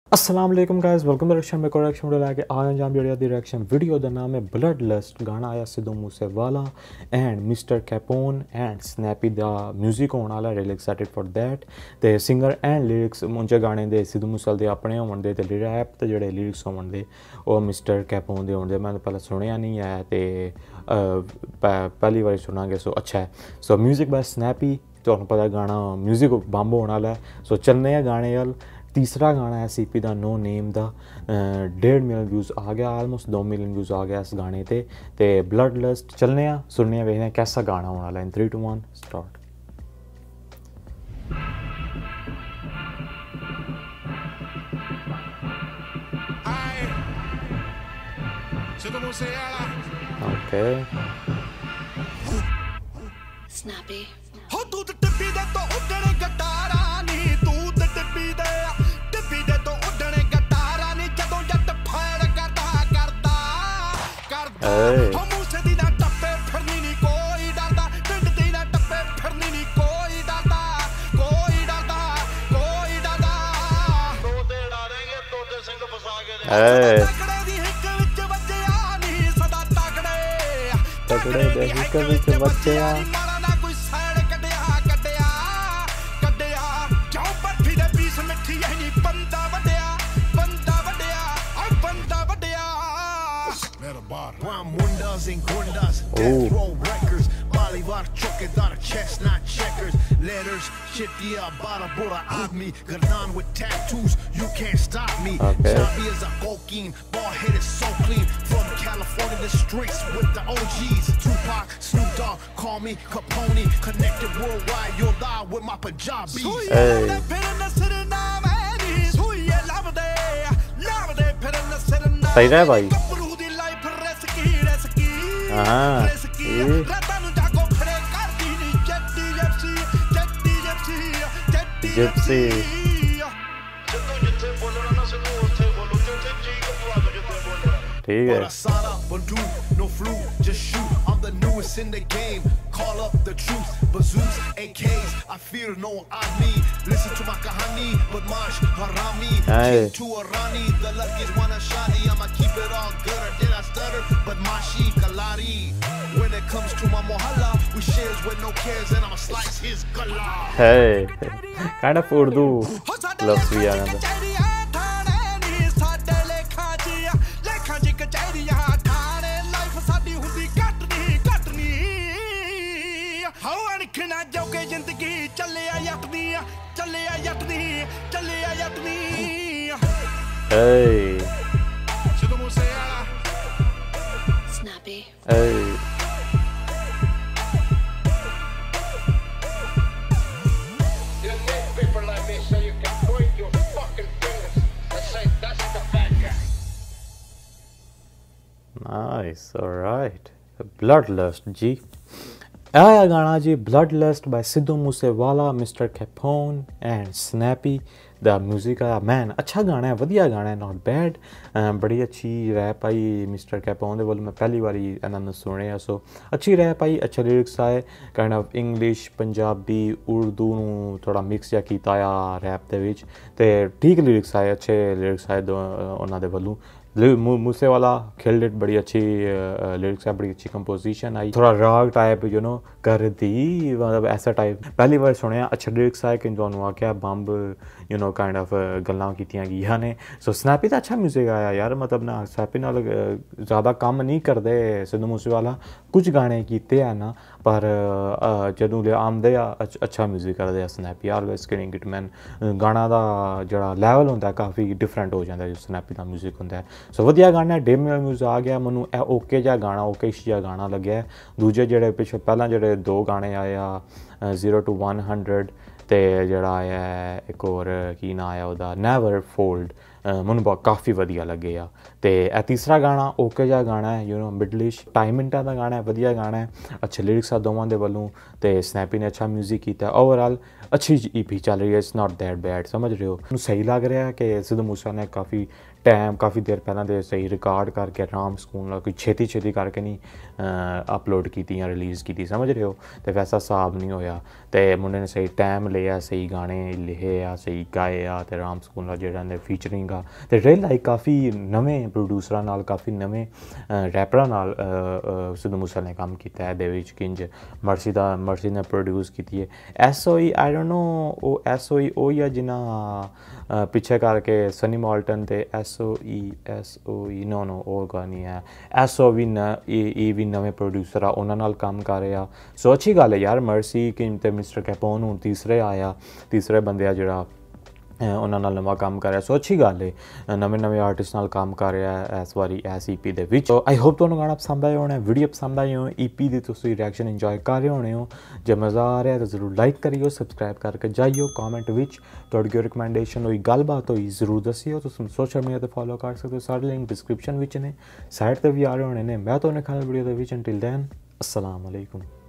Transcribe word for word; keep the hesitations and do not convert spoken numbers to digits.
अस्सलाम वालेकुम guys, welcome reaction में रिएक्शन वीडियो लेके आया जाम जड़िया दी रिएक्शन वीडियो दा नाम है ब्लड लस्ट। गाना आया Sidhu Moosewala and mister Capone and Snappy दा म्यूजिक होने वाला, रियली एक्साइटेड फॉर दैट। ते सिंगर एंड लिरिक्स मुंजे गाने दे सिद्धू मूसेवाले दे अपने होवन दे ते रैप ते जेड़े लिरिक्स होवन दे ओ मिस्टर कैपोन दे होवन दे। मैं पहले सुनिया नहीं है ते पहली बार सुनांगे, सो अच्छा है। सो म्यूजिक बाय स्नैपी, तो पता गाना म्यूजिक बंब होने वाला है। सो चलने हैं गाने यार। तीसरा गाना है सीपी दा नो नेम दा, डेढ़ मिलियन व्यूज़ आ गया, आलमोस्ट दो मिलियन व्यूज़ आ गया इस गाने ते ते ब्लड लस्ट। चलने आ सुनने वेखने कैसा गाना होने वाला है। In three two one start. Okay Snappy हो तू ते टिप्पी दे तो उड़ने गटारा नी, तू ते टिप्पी दे टिप्पी दे तो उड़ने गटारा नी। जदों जट फायर करदा करदा करदा हो मूसे दी ना टप्पे फिरनी नी कोई डरदा, पिंड दी ना टप्पे फिरनी नी कोई डरदा, कोई डरदा कोई डरदा। तो ते डरेंगे तो ते सिंह फसा के रे तकड़े दी हिक विच बच्चिया नी, सदा तकड़े तगड़े दे हिक विच बच्चिया। And Gundas, death row records, Bolivar chokedar chestnut checkers, letters, shitya bara bora admi, gardan with tattoos, you can't stop me. Chabi is a cocaine, ball head is so clean, from California the streets with the O Gs, Tupac, Snoop Dogg, call me Capone, connected worldwide, you'll die with my Punjabi. सही है भाई। हाँ Gypsy ठीक है। No flu, just shoot. I'm the newest in the game. Call up the troops, bazooks, A Ks. I fear no army. Listen to my kahani, but mash harami. King to a rani, the luckiest one a shani. I'ma keep it all good, or did I stutter? But mashi kalari. When it comes to my mohalla, we shares with no cares, and I'ma slice his gala. Hey, kind of Urdu loves we are. Hey. स्नैपी Hey. Nice, all right. Bloodlust जी आया गाना जी, Bloodlust by Sidhu Moosewala, mister Capone and Snappy दा music आया। Man अच्छा गाना है, वधिया गाना है, नॉट बैड। बड़ी अच्छी रैप आई मिस्टर कैपोन दे बोल, मैं पहली बारी इन्होंने सुने। सो अच्छी रैप आई, अच्छे लिरिक्स आए, kind of English Punjabi Urdu नूं थोड़ा मिक्स जा कीता आ रैप दे विच ते ठीक लिरिक्स आए, अच्छे लिरिक्स आए उन्हां दे वल्लों। मूसेवाला खिल्ड इट, बड़ी अच्छी लिरिक्स है, बड़ी अच्छी कंपोजिशन आई, थोड़ा राग टाइप यू नो कर दी, मतलब ऐसा टाइप पहली बार सुने। अच्छे लिरिक्स आए कि तुहानूं आख्या बंब यू नो काइंड ऑफ गल्लां कीतियां गईयां ने। सो स्नैपी दा अच्छा म्यूजिक आया यार, मतलब ना स्नैपी नाल ज़्यादा कम नहीं करदे सिद्धू मूसेवाला, कुछ गाने कीते हैं ना, पर जदों ले आंदे आ अच्छा म्यूजिक करदे आ Snappy. Always killing it man. गाना दा जेह्ड़ा लैवल होंदा काफ़ी डिफरेंट हो जाता है जो स्नैपी दा म्यूजिक होंदा है। सो वधिया गाना, डेढ़ मिलियन व्यूज़ आ गया। मैनू ए ओके जा गाना, ओके जिहा गाना लग्या। दूजे जेह्ड़े पिछले पैह्लां जेह्ड़े दो गाने आए आ जीरो टू वन हंड्रड ते जेह्ड़ा आया इक होर की नां आया ओह्दा नैवर फोल्ड, मैनू बहुत काफ़ी वधिया लगे आ। ते ए तीसरा गाना ओके जा गाना है, यू नो मिडलिश ढाई मिनटां दा गाना है, वधिया गाना है, अच्छे लिरिक्स आ दोवां दे वल्लों ते स्नैपी ने अच्छा म्यूजिक कीता। ओवरऑल अच्छी ई पी चल रही है, इट्स नॉट दैट बैड, समझ रहे हो। मैनू सही लग रहा है कि सिद्धू मूसेवाला ने काफ़ी टाइम काफ़ी देर पहला दे सही रिकॉर्ड करके आराम सुकून नाल कोई छेती छेती करके नहीं अपलोड की या रिलीज़ की, समझ रहे हो। तो वैसा हिसाब नहीं होया, तो मुंडे ने सही टाइम लिया, सही गाने लिखे आ, सही गाए आ, तो आराम सुकून नाल जेहड़ा ने फीचरिंग आ ते रियल लाइक काफ़ी नवें प्रोड्यूसरां नाल काफ़ी नवें रैपरां नाल सिद्धू मूसे ने काम किया है। दे विच किंज मर्सी दा मर्सी ने प्रोड्यूस की है। S O E I don't know O S O E O या जिन्ना पिछे करके सनी मॉल्टन ते S O E S O E no no और का नहीं है। एस ओ भी न ई भी नवे प्रोड्यूसर आ, उन्हां नाल काम कर रहे आ। सो अच्छी गल है यार, मर्सी किंज ते मिस्टर कैपोन हुण तीसरे आया, तीसरे बंदे आ जेह्ड़ा उन्हां नाल नवां काम कर रहा। सो अच्छी गल है, नवे नवे आर्टिस्ट नाल काम कर रहा है इस बारी इस E P they which. I hope तुहानूं गाना पसंद आया होना, वीडियो पसंद आई हो, ई पी दी तुसीं रिएक्शन इंजॉय कर रहे होने हो। जे मज़ा आ रहा है तो जरूर लाइक करियो, सबसक्राइब करके जाइयो। कॉमेंट विच तुहाडी कोई रिकमेंडेशन होई, गलबात होई, जरूर दस्सियो। तुसीं सोशल मीडिया ते फॉलो कर सकते हो, सारे लिंक डिस्क्रिप्शन विच ने, साइड ते भी आ रहे होने ने। मैं तुहानूं खाने वीडियो दे विच। अंटिल दैन अस्सलाम वालेकुम।